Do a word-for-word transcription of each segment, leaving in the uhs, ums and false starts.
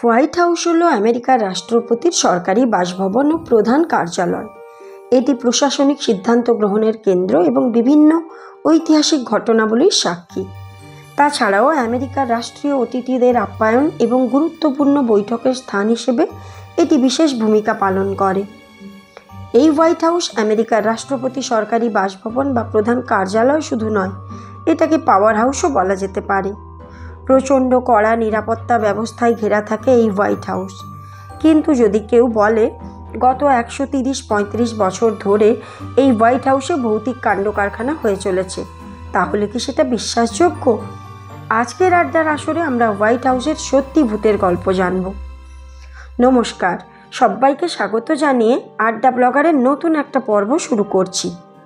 White house হলো আমেরিকার রাষ্ট্রপতির সরকারি বাসভবন ও প্রধান কার্যালয়। এটি প্রশাসনিক সিদ্ধান্ত গ্রহণের কেন্দ্র এবং বিভিন্ন ঐতিহাসিক ঘটনাবলীর সাক্ষী। তাছাড়াও আমেরিকার রাষ্ট্রীয় অতিথিদের আপ্যায়ন এবং গুরুত্বপূর্ণ বৈঠকের স্থান হিসেবে এটি বিশেষ ভূমিকা পালন করে। এই হোয়াইট হাউস আমেরিকার রাষ্ট্রপতি সরকারি বাসভবন বা প্রধান কার্যালয় শুধু নয়, এটাকে পাওয়ার হাউসও বলা যেতে পারে। প্রচণ্ড কড়া নিরাপত্তা ব্যবস্থায় ঘেরা থাকে এই হোয়াইট হাউস। কিন্তু যদি কেউ বলে গত একশো তিরিশ পঁয়ত্রিশ বছর ধরে এই হোয়াইট হাউসে ভৌতিক কাণ্ড কারখানা হয়ে চলেছে, তাহলে কি সেটা বিশ্বাসযোগ্য? আজকের আড্ডার আসরে আমরা হোয়াইট হাউসের সত্যি ভূতের গল্প জানব। নমস্কার, সবাইকে স্বাগত জানিয়ে আড্ডা ব্লগারের নতুন একটা পর্ব শুরু করছি।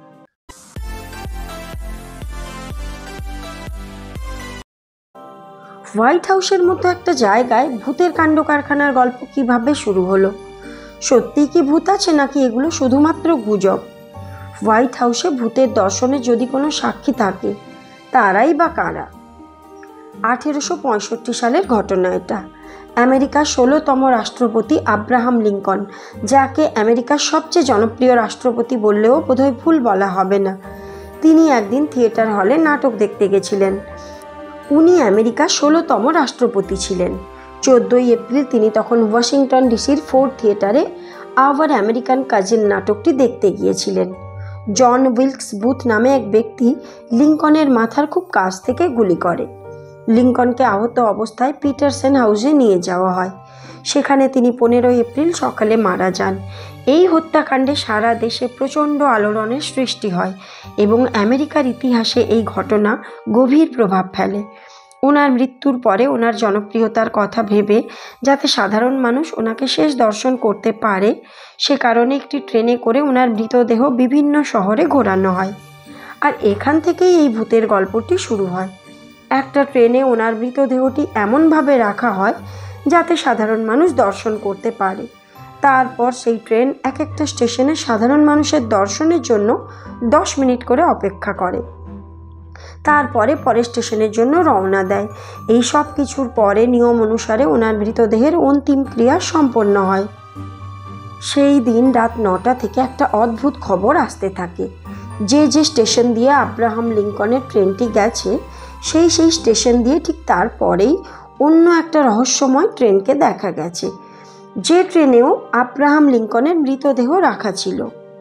হোয়াইট হাউসের মতো একটা জায়গায় ভূতের কাণ্ড কারখানার গল্প কিভাবে শুরু হলো? সত্যিই কি ভূত আছে নাকি এগুলো শুধুমাত্র গুজব? হোয়াইট হাউসে ভূতের দর্শনে যদি কোনো সাক্ষী থাকে, তারাই বা কারা? আঠেরোশো পঁয়ষট্টি সালের ঘটনা এটা। আমেরিকার ষোলোতম রাষ্ট্রপতি আব্রাহাম লিঙ্কন, যাকে আমেরিকার সবচেয়ে জনপ্রিয় রাষ্ট্রপতি বললেও বোধহয় ভুল বলা হবে না, তিনি একদিন থিয়েটার হলে নাটক দেখতে গেছিলেন। উনি আমেরিকার ষোলোতম রাষ্ট্রপতি ছিলেন। চোদ্দোই এপ্রিল তিনি তখন ওয়াশিংটন ডিসির ফোর্ড থিয়েটারে আওয়ার আমেরিকান কাজিন নাটকটি দেখতে গিয়েছিলেন। জন উইলকস বুথ নামে এক ব্যক্তি লিঙ্কনের মাথার খুব কাছ থেকে গুলি করে। লিঙ্কনকে আহত অবস্থায় পিটারসন হাউসে নিয়ে যাওয়া হয়। সেখানে তিনি পনেরোই এপ্রিল সকালে মারা যান। এই হত্যাকাণ্ডে সারা দেশে প্রচণ্ড আলোড়নের সৃষ্টি হয় এবং আমেরিকার ইতিহাসে এই ঘটনা গভীর প্রভাব ফেলে। ওনার মৃত্যুর পরে ওনার জনপ্রিয়তার কথা ভেবে যাতে সাধারণ মানুষ ওনাকে শেষ দর্শন করতে পারে, সে কারণে একটি ট্রেনে করে ওনার মৃতদেহ বিভিন্ন শহরে ঘোরানো হয়। আর এখান থেকেই এই ভূতের গল্পটি শুরু হয়। একটা ট্রেনে ওনার মৃতদেহটি এমনভাবে রাখা হয় যাতে সাধারণ মানুষ দর্শন করতে পারে। তারপর সেই ট্রেন এক একটা স্টেশনে সাধারণ মানুষের দর্শনের জন্য দশ মিনিট করে অপেক্ষা করে। তারপরে পরের স্টেশনের জন্য রওনা দেয়। এই সব কিছুর পরে নিয়ম অনুসারে ওনার মৃতদেহের অন্তিম ক্রিয়া সম্পন্ন হয়। সেই দিন রাত নটা থেকে একটা অদ্ভুত খবর আসতে থাকে। যে যে স্টেশন দিয়ে আব্রাহাম লিঙ্কনের ট্রেনটি গেছে, সেই সেই স্টেশন দিয়ে ঠিক তারপরেই অন্য একটা রহস্যময় ট্রেনকে দেখা গেছে, যে ট্রেনেও আব্রাহাম লিঙ্কনের মৃতদেহ রাখা ছিল।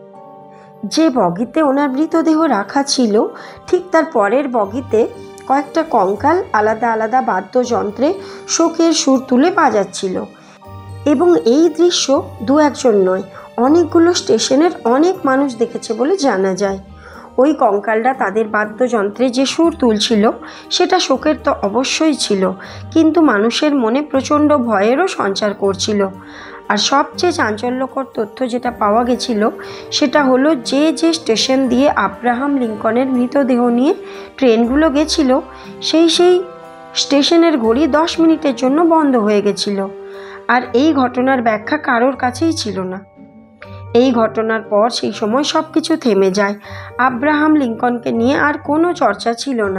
যে বগিতে ওনার মৃতদেহ রাখা ছিল, ঠিক তার পরের বগিতে কয়েকটা কঙ্কাল আলাদা আলাদা বাদ্যযন্ত্রে শোকের সুর তুলে বাজাচ্ছিল। এবং এই দৃশ্য দু একজন নয়, অনেকগুলো স্টেশনের অনেক মানুষ দেখেছে বলে জানা যায়। ওই কঙ্কালরা তাদের বাদ্যযন্ত্রে যে সুর তুলছিল, সেটা শোকের তো অবশ্যই ছিল, কিন্তু মানুষের মনে প্রচণ্ড ভয়েরও সঞ্চার করছিল। আর সবচেয়ে চাঞ্চল্যকর তথ্য যেটা পাওয়া গেছিল, সেটা হলো যে যে স্টেশন দিয়ে আব্রাহাম লিঙ্কনের মৃতদেহ নিয়ে ট্রেনগুলো গেছিল, সেই সেই স্টেশনের ঘড়ি দশ মিনিটের জন্য বন্ধ হয়ে গেছিল। আর এই ঘটনার ব্যাখ্যা কারোর কাছেই ছিল না। এই ঘটনার পর সেই সময় সব কিছু থেমে যায়। আব্রাহাম লিঙ্কনকে নিয়ে আর কোনো চর্চা ছিল না।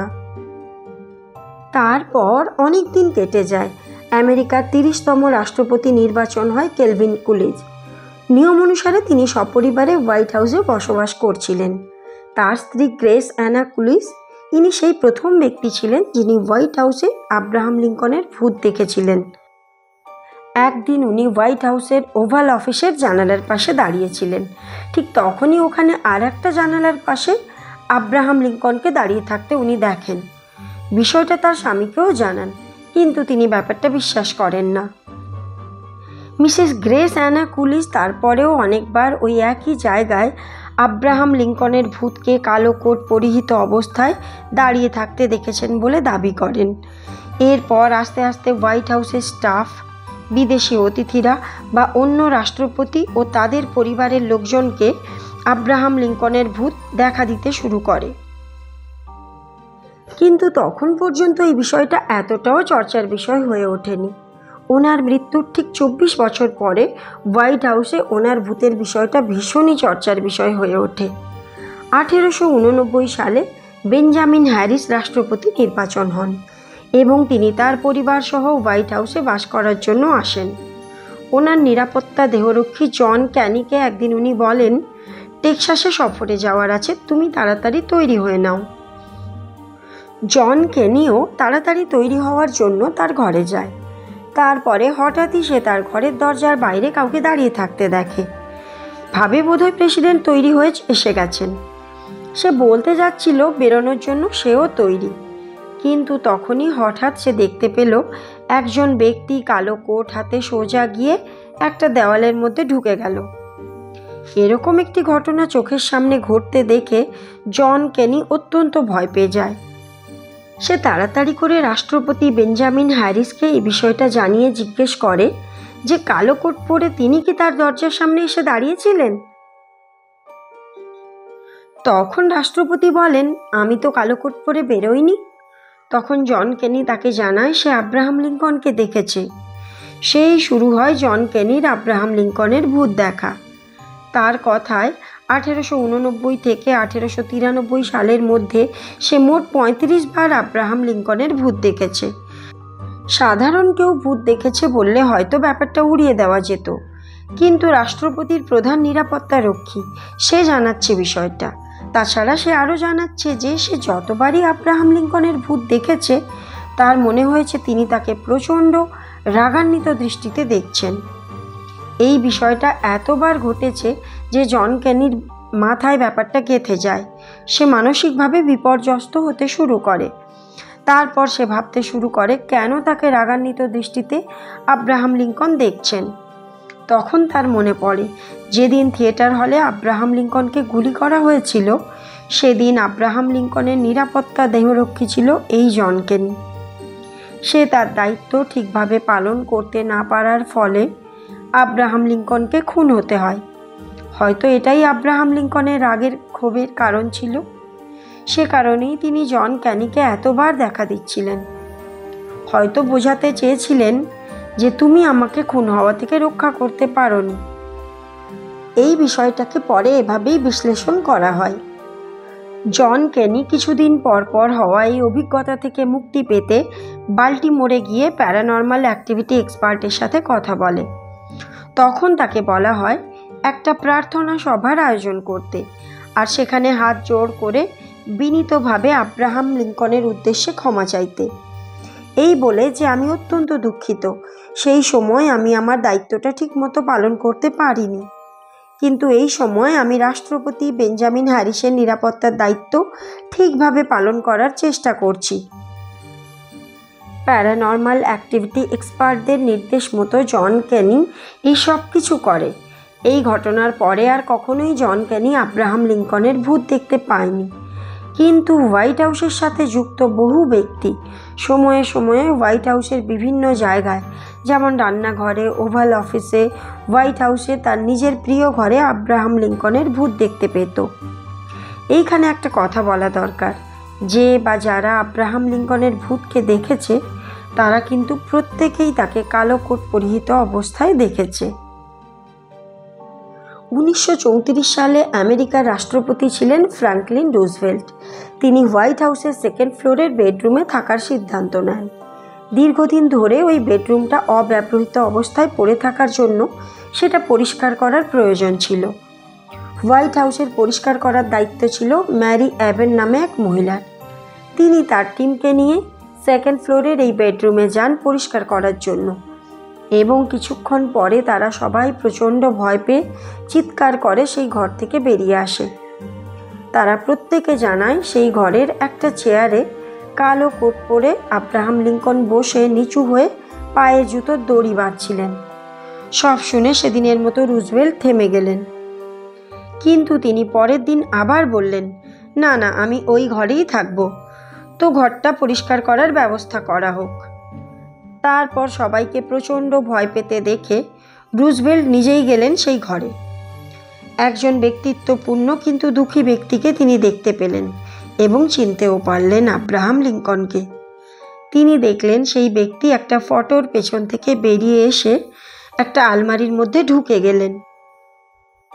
তারপর অনেক দিন কেটে যায়। আমেরিকার তিরিশতম রাষ্ট্রপতি নির্বাচন হয় কেলভিন কুলিজ। নিয়ম অনুসারে তিনি সপরিবারে হোয়াইট হাউসে বসবাস করছিলেন। তার স্ত্রী গ্রেস অ্যানা কুলিজ, ইনি সেই প্রথম ব্যক্তি ছিলেন যিনি হোয়াইট হাউসে আব্রাহাম লিঙ্কনের ভূত দেখেছিলেন। একদিন উনি হোয়াইট হাউসের ওভাল অফিসের জানালার পাশে দাঁড়িয়েছিলেন। ঠিক তখনই ওখানে আর একটা জানালার পাশে আব্রাহাম লিঙ্কনকে দাঁড়িয়ে থাকতে উনি দেখেন। বিষয়টা তার স্বামীকেও জানান, কিন্তু তিনি ব্যাপারটা বিশ্বাস করেন না। মিসেস গ্রেস অ্যানা কুলিজ তারপরেও অনেকবার ওই একই জায়গায় আব্রাহাম লিঙ্কনের ভূতকে কালো কোট পরিহিত অবস্থায় দাঁড়িয়ে থাকতে দেখেছেন বলে দাবি করেন। এরপর আস্তে আস্তে হোয়াইট হাউসের স্টাফ, বিদেশি অতিথিরা বা অন্য রাষ্ট্রপতি ও তাদের পরিবারের লোকজনকে আব্রাহাম লিঙ্কনের ভূত দেখা দিতে শুরু করে। কিন্তু তখন পর্যন্ত এই বিষয়টা এতটাও চর্চার বিষয় হয়ে ওঠেনি। ওনার মৃত্যুর ঠিক চব্বিশ বছর পরে হোয়াইট হাউসে ওনার ভূতের বিষয়টা ভীষণই চর্চার বিষয় হয়ে ওঠে। আঠেরোশো উননব্বই সালে বেঞ্জামিন হ্যারিস রাষ্ট্রপতি নির্বাচন হন। এবং তিনি তার পরিবার সহ হোয়াইট হাউসে বাস করার জন্য আসেন। ওনার নিরাপত্তা দেহরক্ষী জন ক্যানিকে একদিন উনি বলেন, টেক্সাসে সফরে যাওয়ার আছে, তুমি তাড়াতাড়ি তৈরি হয়ে নাও। জন ক্যানিও তাড়াতাড়ি তৈরি হওয়ার জন্য তার ঘরে যায়। তারপরে হঠাৎই সে তার ঘরের দরজার বাইরে কাউকে দাঁড়িয়ে থাকতে দেখে। ভাবে বোধহয় প্রেসিডেন্ট তৈরি হয়ে এসে গেছেন। সে বলতে যাচ্ছিল বেরোনোর জন্য সেও তৈরি, কিন্তু তখনই হঠাৎ সে দেখতে পেল একজন ব্যক্তি কালো কোট হাতে সোজা গিয়ে একটা দেওয়ালের মধ্যে ঢুকে গেল। এরকম একটি ঘটনা চোখের সামনে ঘটতে দেখে জন ক্যানি অত্যন্ত ভয় পেয়ে যায়। সে তাড়াতাড়ি করে রাষ্ট্রপতি বেঞ্জামিন হ্যারিসকে এই বিষয়টা জানিয়ে জিজ্ঞেস করে যে কালো কোট পরে তিনি কি তার দরজার সামনে এসে দাঁড়িয়েছিলেন। তখন রাষ্ট্রপতি বলেন, আমি তো কালো কোট পরে বেরোইনি। তখন জন ক্যানি তাকে জানায় সে আব্রাহাম লিঙ্কনকে দেখেছে। সেই শুরু হয় জন ক্যানির আব্রাহাম লিঙ্কনের ভূত দেখা। তার কথায় আঠেরোশো উননব্বই থেকে আঠেরোশো তিরানব্বই সালের মধ্যে সে মোট পঁয়ত্রিশ বার আব্রাহাম লিঙ্কনের ভূত দেখেছে। সাধারণ কেউ ভূত দেখেছে বললে হয়তো ব্যাপারটা উড়িয়ে দেওয়া যেত, কিন্তু রাষ্ট্রপতির প্রধান নিরাপত্তা রক্ষী সে জানাচ্ছে বিষয়টা। তাছাড়া সে আরও জানাচ্ছে যে সে যতবারই আব্রাহাম লিঙ্কনের ভূত দেখেছে তার মনে হয়েছে তিনি তাকে প্রচণ্ড রাগান্বিত দৃষ্টিতে দেখছেন। এই বিষয়টা এতবার ঘটেছে যে জন ক্যানির মাথায় ব্যাপারটা গেঁথে যায়। সে মানসিকভাবে বিপর্যস্ত হতে শুরু করে। তারপর সে ভাবতে শুরু করে কেন তাকে রাগান্বিত দৃষ্টিতে আব্রাহাম লিঙ্কন দেখছেন। তখন তার মনে পড়ে যেদিন থিয়েটার হলে আব্রাহাম লিঙ্কনকে গুলি করা হয়েছিল সেদিন আব্রাহাম লিঙ্কনের নিরাপত্তা দেহরক্ষী ছিল এই জন ক্যানি। সে তার দায়িত্ব ঠিকভাবে পালন করতে না পারার ফলে আব্রাহাম লিঙ্কনকে খুন হতে হয়। হয়তো এটাই আব্রাহাম লিঙ্কনের রাগের ক্ষোভের কারণ ছিল। সে কারণেই তিনি জন ক্যানিকে এতবার দেখা দিচ্ছিলেন। হয়তো বোঝাতে চেয়েছিলেন যে তুমি আমাকে খুন হওয়া থেকে রক্ষা করতে পারোনি। এই বিষয়টাকে পরে এভাবেই বিশ্লেষণ করা হয়। জন ক্যানি কিছুদিন পর পর হওয়া এই অভিজ্ঞতা থেকে মুক্তি পেতে বাল্টিমোরে গিয়ে প্যারানর্মাল অ্যাক্টিভিটি এক্সপার্টের সাথে কথা বলে। তখন তাকে বলা হয় একটা প্রার্থনা সভার আয়োজন করতে, আর সেখানে হাত জোড় করে বিনীতভাবে আব্রাহাম লিঙ্কনের উদ্দেশ্যে ক্ষমা চাইতে, এই বলে যে আমি অত্যন্ত দুঃখিত, সেই সময় আমি আমার দায়িত্বটা ঠিকমতো পালন করতে পারিনি, কিন্তু এই সময় আমি রাষ্ট্রপতি বেঞ্জামিন হ্যারিসের নিরাপত্তার দায়িত্ব ঠিকভাবে পালন করার চেষ্টা করছি। প্যারানর্মাল অ্যাক্টিভিটি এক্সপার্টদের নির্দেশ মতো জন ক্যানি এই সব কিছু করে। এই ঘটনার পরে আর কখনোই জন ক্যানি আব্রাহাম লিঙ্কনের ভূত দেখতে পায়নি, কিন্তু হোয়াইট হাউসের সাথে যুক্ত বহু ব্যক্তি সময়ে সময়ে হোয়াইট হাউসের বিভিন্ন জায়গায়, যেমন রান্নাঘরে, ওভাল অফিসে, হোয়াইট হাউসে তার নিজের প্রিয় ঘরে আব্রাহাম লিঙ্কনের ভূত দেখতে পেত। এইখানে একটা কথা বলা দরকার, যে বা যারা আব্রাহাম লিঙ্কনের ভূতকে দেখেছে তারা কিন্তু প্রত্যেকেই তাকে কালো কোট পরিহিত অবস্থায় দেখেছে। উনিশশো চৌত্রিশ সালে আমেরিকার রাষ্ট্রপতি ছিলেন ফ্র্যাঙ্কলিন রুজভেল্ট। তিনি হোয়াইট হাউসের সেকেন্ড ফ্লোরের বেডরুমে থাকার সিদ্ধান্ত নেন। দীর্ঘদিন ধরে ওই বেডরুমটা অব্যবহৃত অবস্থায় পড়ে থাকার জন্য সেটা পরিষ্কার করার প্রয়োজন ছিল। হোয়াইট হাউসের পরিষ্কার করার দায়িত্ব ছিল ম্যারি অ্যাভেন নামে এক মহিলার। তিনি তার টিমকে নিয়ে সেকেন্ড ফ্লোরের এই বেডরুমে যান পরিষ্কার করার জন্য, এবং কিছুক্ষণ পরে তারা সবাই প্রচণ্ড ভয় পেয়ে চিৎকার করে সেই ঘর থেকে বেরিয়ে আসে। তারা প্রত্যেকে জানায় সেই ঘরের একটা চেয়ারে কালো কোট পরে আব্রাহাম লিঙ্কন বসে নিচু হয়ে পায়ে জুতোর দড়ি বাঁধছিলেন। সব শুনে সেদিনের মতো রুজভেল্ট থেমে গেলেন, কিন্তু তিনি পরের দিন আবার বললেন, না না আমি ওই ঘরেই থাকব, তো ঘরটা পরিষ্কার করার ব্যবস্থা করা হোক। তারপর সবাইকে প্রচণ্ড ভয় পেতে দেখে রুজভেল্ট নিজেই গেলেন সেই ঘরে। একজন ব্যক্তিত্বপূর্ণ কিন্তু দুঃখী ব্যক্তিকে তিনি দেখতে পেলেন এবং চিনতেও পারলেন আব্রাহাম লিঙ্কনকে। তিনি দেখলেন সেই ব্যক্তি একটা ফটোর পেছন থেকে বেরিয়ে এসে একটা আলমারির মধ্যে ঢুকে গেলেন।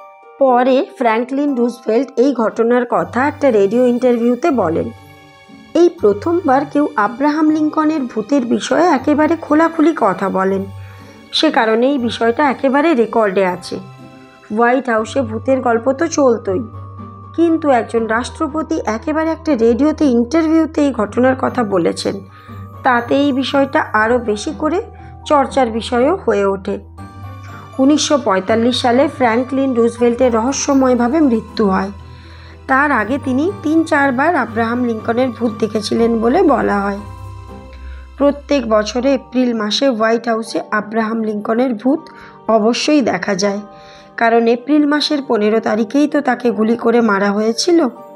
পরে ফ্র্যাঙ্কলিন রুজভেল্ট এই ঘটনার কথা একটা রেডিও ইন্টারভিউতে বলেন। এই প্রথমবার কেউ আব্রাহাম লিঙ্কনের ভূতের বিষয়ে একেবারে খোলাখুলি কথা বলেন। সে কারণে এই বিষয়টা একেবারে রেকর্ডে আছে। হোয়াইট হাউসে ভূতের গল্প তো চলতই, কিন্তু একজন রাষ্ট্রপতি একেবারে একটা রেডিওতে ইন্টারভিউতে এই ঘটনার কথা বলেছেন, তাতে এই বিষয়টা আরও বেশি করে চর্চার বিষয়ও হয়ে ওঠে। উনিশশো পঁয়তাল্লিশ সালে ফ্র্যাঙ্কলিন রুজভেল্টের রহস্যময়ভাবে মৃত্যু হয়। তার আগে তিনি তিন চারবার আব্রাহাম লিঙ্কনের ভূত দেখেছিলেন বলে বলা হয়। প্রত্যেক বছরে এপ্রিল মাসে হোয়াইট হাউসে আব্রাহাম লিঙ্কনের ভূত অবশ্যই দেখা যায়, কারণ এপ্রিল মাসের পনেরো তারিখেই তো তাকে গুলি করে মারা হয়েছিল।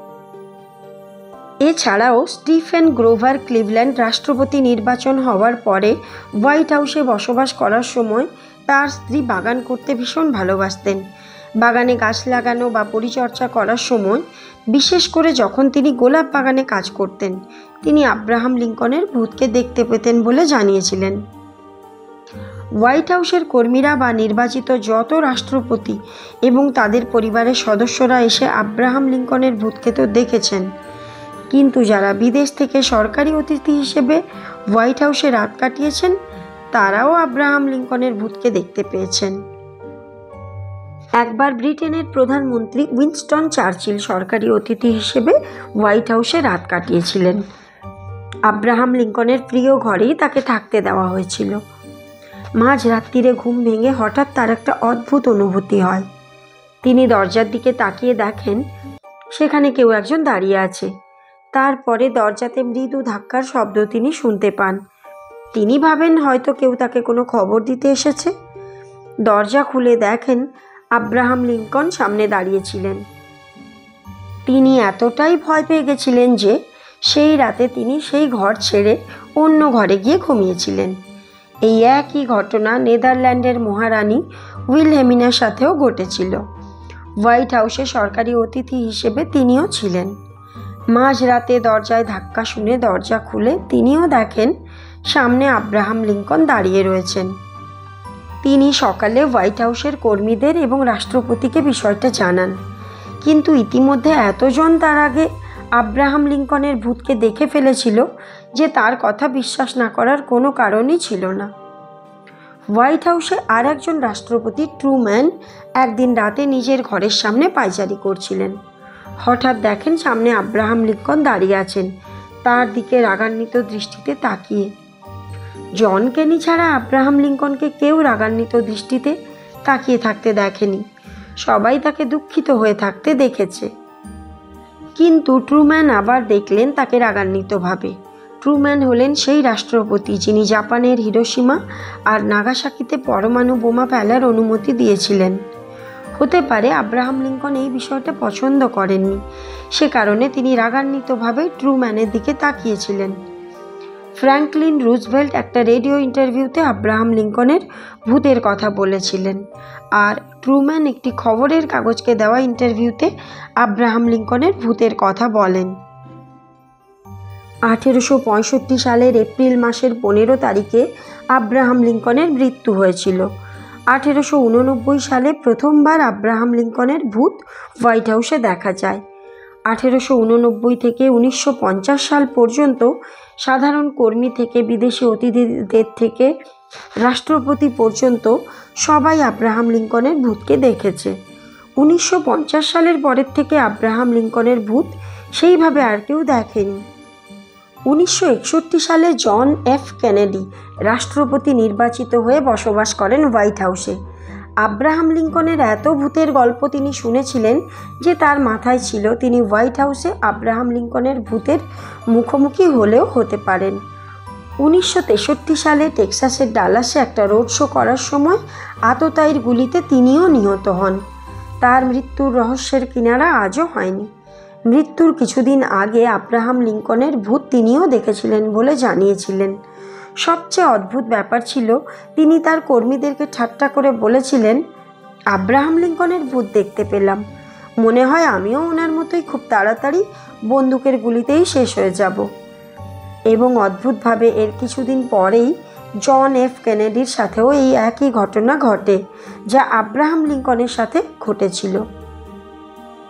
এছাড়াও স্টিফেন গ্রোভার ক্লিভল্যান্ড রাষ্ট্রপতি নির্বাচন হওয়ার পরে হোয়াইট হাউসে বসবাস করার সময় তার স্ত্রী বাগান করতে ভীষণ ভালোবাসতেন। বাগানে গাছ লাগানো বা পরিচর্যা করার সময়, বিশেষ করে যখন তিনি গোলাপ বাগানে কাজ করতেন, তিনি আব্রাহাম লিঙ্কনের ভূতকে দেখতে পেতেন বলে জানিয়েছিলেন। হোয়াইট হাউসের কর্মীরা বা নির্বাচিত যত রাষ্ট্রপতি এবং তাদের পরিবারের সদস্যরা এসে আব্রাহাম লিঙ্কনের ভূতকে তো দেখেছেন, কিন্তু যারা বিদেশ থেকে সরকারি অতিথি হিসেবে হোয়াইট হাউসে রাত কাটিয়েছেন, তারাও আব্রাহাম লিঙ্কনের ভূতকে দেখতে পেয়েছেন। একবার ব্রিটেনের প্রধানমন্ত্রী উইনস্টন চার্চিল সরকারি অতিথি হিসেবে হোয়াইট হাউসে রাত কাটিয়েছিলেন। আব্রাহাম লিঙ্কনের প্রিয় ঘরেই তাকে থাকতে দেওয়া হয়েছিল। মাঝ রাত্রিরে ঘুম ভেঙে হঠাৎ তার একটা অদ্ভুত অনুভূতি হয়। তিনি দরজার দিকে তাকিয়ে দেখেন সেখানে কেউ একজন দাঁড়িয়ে আছে। তারপরে দরজাতে মৃদু ধাক্কার শব্দ তিনি শুনতে পান। তিনি ভাবেন হয়তো কেউ তাকে কোনো খবর দিতে এসেছে। দরজা খুলে দেখেন আব্রাহাম লিঙ্কন সামনে দাঁড়িয়েছিলেন। তিনি এতটাই ভয় পেয়ে গেছিলেন যে সেই রাতে তিনি সেই ঘর ছেড়ে অন্য ঘরে গিয়ে ঘুমিয়েছিলেন। এই একই ঘটনা নেদারল্যান্ডের মহারানী উইলহেমিনার সাথেও ঘটেছিল। হোয়াইট হাউসে সরকারি অতিথি হিসেবে তিনিও ছিলেন। মাঝরাতে দরজায় ধাক্কা শুনে দরজা খুলে তিনিও দেখেন সামনে আব্রাহাম লিঙ্কন দাঁড়িয়ে রয়েছেন। তিনি সকালে হোয়াইট হাউসের কর্মীদের এবং রাষ্ট্রপতিকে বিষয়টা জানান, কিন্তু ইতিমধ্যে এতজন তার আগে আব্রাহাম লিঙ্কনের ভূতকে দেখে ফেলেছিল যে তার কথা বিশ্বাস না করার কোনো কারণই ছিল না। হোয়াইট হাউসে আর একজন রাষ্ট্রপতি ট্রুম্যান একদিন রাতে নিজের ঘরের সামনে পায়চারি করছিলেন। হঠাৎ দেখেন সামনে আব্রাহাম লিঙ্কন দাঁড়িয়ে আছেন, তার দিকে রাগান্বিত দৃষ্টিতে তাকিয়ে। জন কেনি ছাড়া আব্রাহাম লিঙ্কনকে কেউ রাগান্বিত দৃষ্টিতে তাকিয়ে থাকতে দেখেনি। সবাই তাকে দুঃখিত হয়ে থাকতে দেখেছে, কিন্তু ট্রুম্যান আবার দেখলেন তাকে রাগান্বিতভাবে। ট্রুম্যান হলেন সেই রাষ্ট্রপতি যিনি জাপানের হিরোশিমা আর নাগাসাকিতে পরমাণু বোমা ফেলার অনুমতি দিয়েছিলেন। হতে পারে আব্রাহাম লিঙ্কন এই বিষয়টা পছন্দ করেননি, সে কারণে তিনি রাগান্বিতভাবে ট্রুম্যানের দিকে তাকিয়েছিলেন। ফ্র্যাঙ্কলিন রুজভেল্ট একটা রেডিও ইন্টারভিউতে আব্রাহাম লিঙ্কনের ভূতের কথা বলেছিলেন, আর ট্রুম্যান একটি খবরের কাগজকে দেওয়া ইন্টারভিউতে আব্রাহাম লিঙ্কনের ভূতের কথা বলেন। আঠেরোশো পঁয়ষট্টি সালের এপ্রিল মাসের পনেরো তারিখে আব্রাহাম লিঙ্কনের মৃত্যু হয়েছিল। আঠেরোশো উননব্বই সালে প্রথমবার আব্রাহাম লিঙ্কনের ভূত হোয়াইট হাউসে দেখা যায়। আঠেরোশো উননব্বই থেকে উনিশশো পঞ্চাশ সাল পর্যন্ত সাধারণ কর্মী থেকে বিদেশি অতিথিদের থেকে রাষ্ট্রপতি পর্যন্ত সবাই আব্রাহাম লিঙ্কনের ভূতকে দেখেছে। উনিশশো পঞ্চাশ সালের পরের থেকে আব্রাহাম লিঙ্কনের ভূত সেইভাবে আর কেউ দেখেনি। উনিশশো একষট্টি সালে জন এফ কেনেডি রাষ্ট্রপতি নির্বাচিত হয়ে বসবাস করেন হোয়াইট হাউসে। আব্রাহাম লিঙ্কনের এত ভূতের গল্প তিনি শুনেছিলেন যে তার মাথায় ছিল তিনি হোয়াইট হাউসে আব্রাহাম লিঙ্কনের ভূতের মুখোমুখি হলেও হতে পারেন। উনিশশো তেষট্টি সালে টেক্সাসের ডালাসে একটা রোড শো করার সময় আততায়ীর গুলিতে তিনিও নিহত হন। তার মৃত্যুর রহস্যের কিনারা আজও হয়নি। মৃত্যুর কিছুদিন আগে আব্রাহাম লিঙ্কনের ভূত তিনিও দেখেছিলেন বলে জানিয়েছিলেন। সবচেয়ে অদ্ভুত ব্যাপার ছিল তিনি তার কর্মীদেরকে ঠাট্টা করে বলেছিলেন, আব্রাহাম লিঙ্কনের ভূত দেখতে পেলাম, মনে হয় আমিও ওনার মতোই খুব তাড়াতাড়ি বন্দুকের গুলিতেই শেষ হয়ে যাব। এবং অদ্ভুতভাবে এর কিছুদিন পরেই জন এফ কেনেডির সাথেও এই একই ঘটনা ঘটে, যা আব্রাহাম লিঙ্কনের সাথে ঘটেছিল।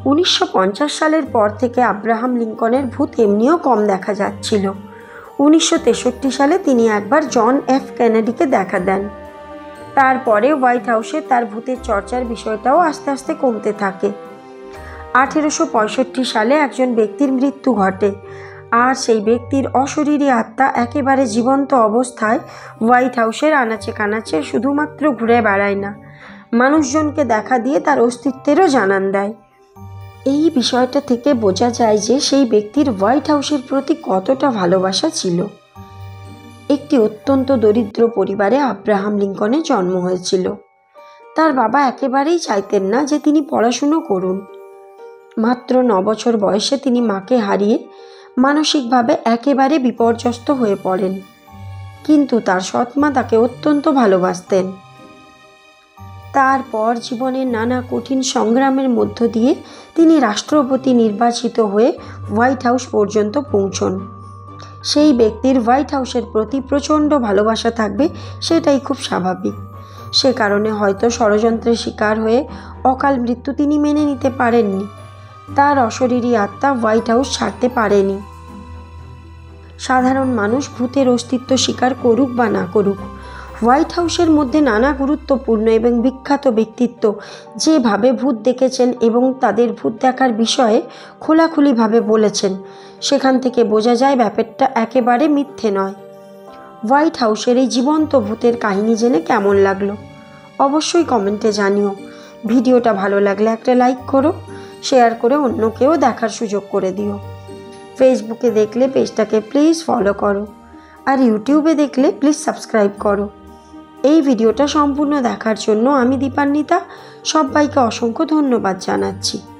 উনিশশো পঞ্চাশ সালের পর থেকে আব্রাহাম লিঙ্কনের ভূত এমনিও কম দেখা যাচ্ছিল। উনিশশো তেষট্টি সালে তিনি একবার জন এফ কেনেডিকে দেখা দেন। তারপরে হোয়াইট হাউসে তার ভূতের চর্চার বিষয়টাও আস্তে আস্তে কমতে থাকে। আঠেরোশো পঁয়ষট্টি সালে একজন ব্যক্তির মৃত্যু ঘটে, আর সেই ব্যক্তির অশরীরী আত্মা একেবারে জীবন্ত অবস্থায় হোয়াইট হাউসের আনাচে কানাচে শুধুমাত্র ঘুরে বেড়ায় না, মানুষজনকে দেখা দিয়ে তার অস্তিত্বেরও জানান দেয়। এই বিষয়টা থেকে বোঝা যায় যে সেই ব্যক্তির হোয়াইট হাউসের প্রতি কতটা ভালোবাসা ছিল। একটি অত্যন্ত দরিদ্র পরিবারে আব্রাহাম লিঙ্কনের জন্ম হয়েছিল। তার বাবা একেবারেই চাইতেন না যে তিনি পড়াশুনো করুন। মাত্র ন বছর বয়সে তিনি মাকে হারিয়ে মানসিকভাবে একেবারে বিপর্যস্ত হয়ে পড়েন, কিন্তু তার সৎমা তাকে অত্যন্ত ভালোবাসতেন। তারপর জীবনের নানা কঠিন সংগ্রামের মধ্য দিয়ে তিনি রাষ্ট্রপতি নির্বাচিত হয়ে হোয়াইট হাউস পর্যন্ত পৌঁছন। সেই ব্যক্তির হোয়াইট হাউসের প্রতি প্রচণ্ড ভালোবাসা থাকবে, সেটাই খুব স্বাভাবিক। সে কারণে হয়তো ষড়যন্ত্রের শিকার হয়ে অকাল মৃত্যু তিনি মেনে নিতে পারেননি। তার অশরীরী আত্মা হোয়াইট হাউস ছাড়তে পারেনি। সাধারণ মানুষ ভূতের অস্তিত্ব স্বীকার করুক বা না করুক, হোয়াইট হাউসের মধ্যে নানা গুরুত্বপূর্ণ এবং বিখ্যাত ব্যক্তিত্ব যেভাবে ভূত দেখেছেন এবং তাদের ভূত দেখার বিষয়ে খোলাখুলিভাবে বলেছেন, সেখান থেকে বোঝা যায় ব্যাপারটা একেবারে মিথ্যে নয়। হোয়াইট হাউসের এই জীবন্ত ভূতের কাহিনী জেনে কেমন লাগলো অবশ্যই কমেন্টে জানিও। ভিডিওটা ভালো লাগলে একটা লাইক করো, শেয়ার করে অন্যকেও দেখার সুযোগ করে দিও। ফেসবুকে দেখলে পেজটাকে প্লিজ ফলো করো, আর ইউটিউবে দেখলে প্লিজ সাবস্ক্রাইব করো। এই ভিডিওটা সম্পূর্ণ দেখার জন্য আমি দীপান্বিতা সবাইকে অসংখ্য ধন্যবাদ জানাচ্ছি।